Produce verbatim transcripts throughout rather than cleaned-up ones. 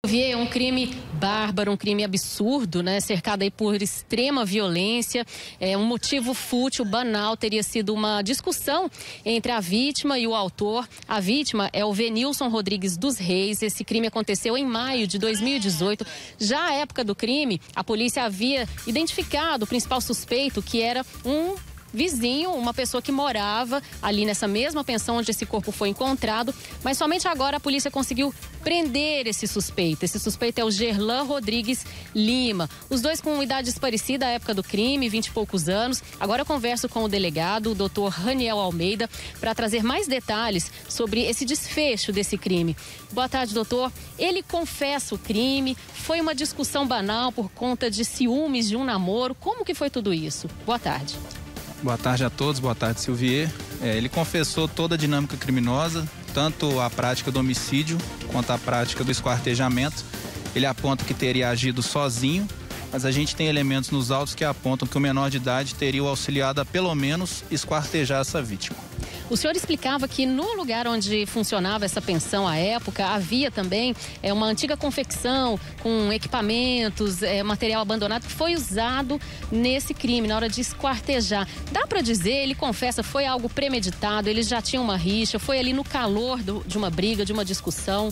É um crime bárbaro, um crime absurdo, né? Cercado aí por extrema violência. É um motivo fútil, banal, teria sido uma discussão entre a vítima e o autor. A vítima é o Venilson Rodrigues dos Reis. Esse crime aconteceu em maio de dois mil e dezoito. Já à época do crime, a polícia havia identificado o principal suspeito, que era um vizinho, uma pessoa que morava ali nessa mesma pensão onde esse corpo foi encontrado, mas somente agora a polícia conseguiu prender esse suspeito. Esse suspeito é o Gerlan Rodrigues Lima. Os dois com idades parecidas à época do crime, vinte e poucos anos. Agora eu converso com o delegado, o doutor Raniel Almeida, para trazer mais detalhes sobre esse desfecho desse crime. Boa tarde, doutor. Ele confessa o crime, foi uma discussão banal por conta de ciúmes de um namoro. Como que foi tudo isso? Boa tarde. Boa tarde a todos, boa tarde, Silvier. É, ele confessou toda a dinâmica criminosa, tanto a prática do homicídio quanto a prática do esquartejamento. Ele aponta que teria agido sozinho, mas a gente tem elementos nos autos que apontam que o menor de idade teria o auxiliado a pelo menos esquartejar essa vítima. O senhor explicava que no lugar onde funcionava essa pensão à época, havia também é, uma antiga confecção com equipamentos, é, material abandonado que foi usado nesse crime, na hora de esquartejar. Dá para dizer, ele confessa, foi algo premeditado, eles já tinham uma rixa, foi ali no calor do, de uma briga, de uma discussão?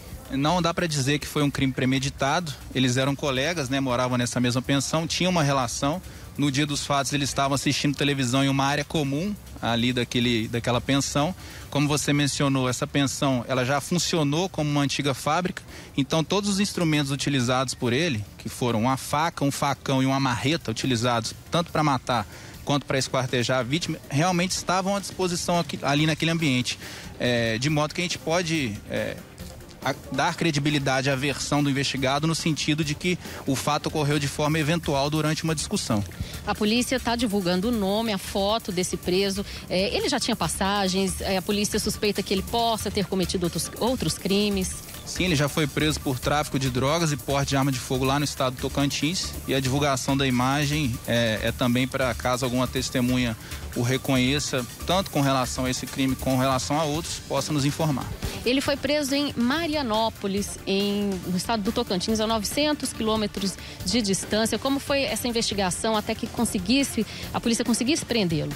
Não dá para dizer que foi um crime premeditado. Eles eram colegas, né, moravam nessa mesma pensão, tinham uma relação. No dia dos fatos eles estavam assistindo televisão em uma área comum ali daquele, daquela pensão. Como você mencionou, essa pensão ela já funcionou como uma antiga fábrica, então todos os instrumentos utilizados por ele, que foram uma faca, um facão e uma marreta utilizados tanto para matar quanto para esquartejar a vítima, realmente estavam à disposição aqui, ali naquele ambiente. É, de modo que a gente pode é, a, dar credibilidade à versão do investigado no sentido de que o fato ocorreu de forma eventual durante uma discussão. A polícia está divulgando o nome, a foto desse preso. É, ele já tinha passagens, é, a polícia suspeita que ele possa ter cometido outros, outros crimes. Sim, ele já foi preso por tráfico de drogas e porte de arma de fogo lá no estado do Tocantins. E a divulgação da imagem é, é também para caso alguma testemunha o reconheça, tanto com relação a esse crime como com relação a outros, possa nos informar. Ele foi preso em Marianópolis, em, no estado do Tocantins, a novecentos quilômetros de distância. Como foi essa investigação até que conseguisse, a polícia conseguisse prendê-lo?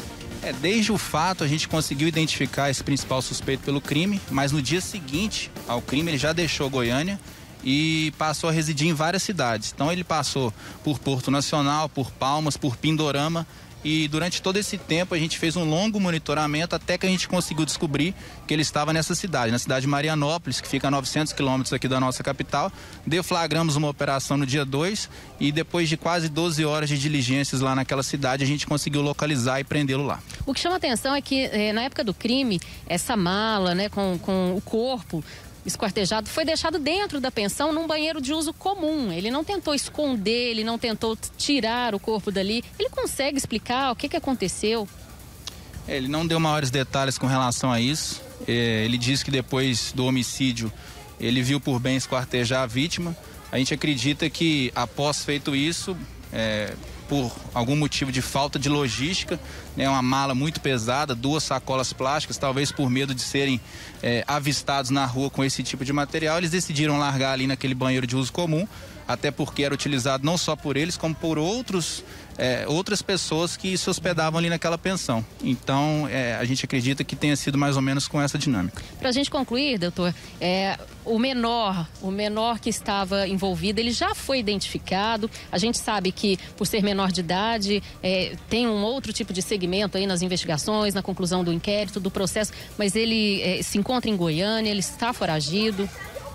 É, desde o fato a gente conseguiu identificar esse principal suspeito pelo crime, mas no dia seguinte ao crime ele já deixou Goiânia e passou a residir em várias cidades. Então ele passou por Porto Nacional, por Palmas, por Pindorama. E durante todo esse tempo a gente fez um longo monitoramento até que a gente conseguiu descobrir que ele estava nessa cidade, na cidade de Marianópolis, que fica a novecentos quilômetros aqui da nossa capital. Deflagramos uma operação no dia dois e depois de quase doze horas de diligências lá naquela cidade, a gente conseguiu localizar e prendê-lo lá. O que chama atenção é que eh, na época do crime, essa mala, né, com, com o corpo esquartejado foi deixado dentro da pensão num banheiro de uso comum. Ele não tentou esconder, ele não tentou tirar o corpo dali. Ele consegue explicar o que, que aconteceu? É, ele não deu maiores detalhes com relação a isso. É, ele disse que depois do homicídio ele viu por bem esquartejar a vítima. A gente acredita que após feito isso, é, por algum motivo de falta de logística, né, uma mala muito pesada, duas sacolas plásticas, talvez por medo de serem é, avistados na rua com esse tipo de material, eles decidiram largar ali naquele banheiro de uso comum, até porque era utilizado não só por eles, como por outros, é, outras pessoas que se hospedavam ali naquela pensão. Então, é, a gente acredita que tenha sido mais ou menos com essa dinâmica. Para a gente concluir, doutor, é, o menor, o menor que estava envolvido, ele já foi identificado. A gente sabe que, por ser menor de idade, é, tem um outro tipo de segmento aí nas investigações, na conclusão do inquérito, do processo, mas ele é, se encontra em Goiânia, ele está foragido.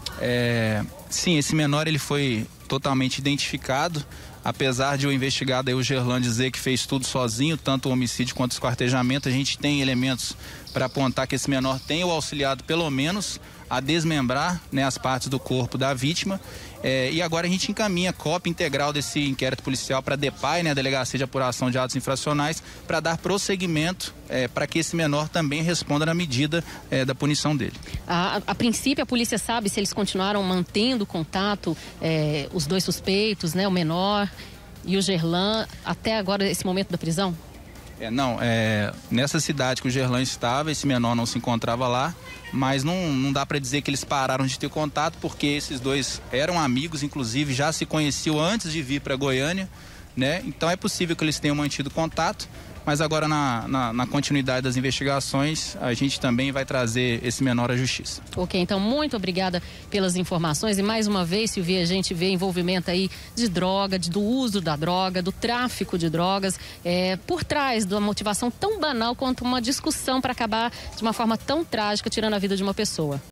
É, sim, esse menor ele foi totalmente identificado, apesar de o investigado aí, o Gerlan, dizer que fez tudo sozinho, tanto o homicídio quanto o esquartejamento. A gente tem elementos para apontar que esse menor tem o auxiliado pelo menos a desmembrar, né, as partes do corpo da vítima. É, e agora a gente encaminha cópia integral desse inquérito policial para a DEPAI, né, a Delegacia de Apuração de Atos Infracionais, para dar prosseguimento é, para que esse menor também responda na medida é, da punição dele. A, a princípio, a polícia sabe se eles continuaram mantendo contato, é, os dois suspeitos, né, o menor e o Gerlan, até agora, esse momento da prisão? É, não, é, nessa cidade que o Gerlan estava, esse menor não se encontrava lá, mas não, não dá para dizer que eles pararam de ter contato, porque esses dois eram amigos, inclusive já se conheciam antes de vir para Goiânia, né? Então é possível que eles tenham mantido contato, mas agora na, na, na continuidade das investigações a gente também vai trazer esse menor à justiça. Ok, então muito obrigada pelas informações e mais uma vez, Silvia, a gente vê envolvimento aí de droga, de, do uso da droga, do tráfico de drogas, é, por trás de uma motivação tão banal quanto uma discussão para acabar de uma forma tão trágica, tirando a vida de uma pessoa.